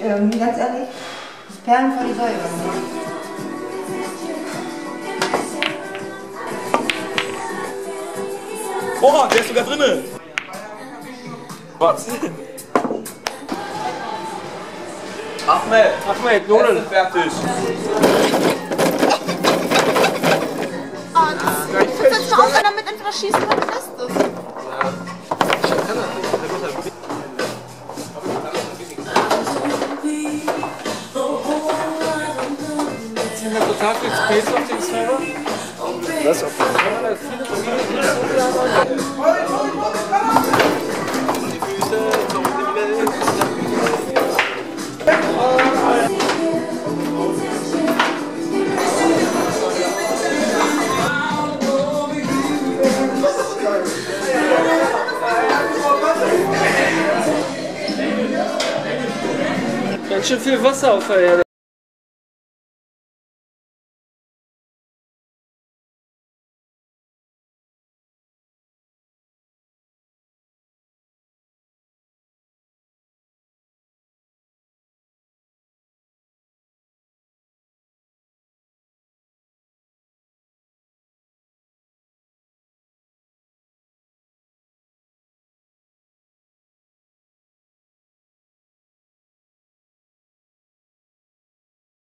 irgendwie, ganz ehrlich, das Perlen vor die Säule. Boah, der ist sogar drinne! Was? Ahmed, Nudeln. Fertig. Setz mal auf, wenn er mit entweder schießen oder fest ist. Jetzt haben wir total viel Space auf dem Server. Das auf jeden Fall. Die Füße, so die Welt. Ganz schön viel Wasser auf der Erde.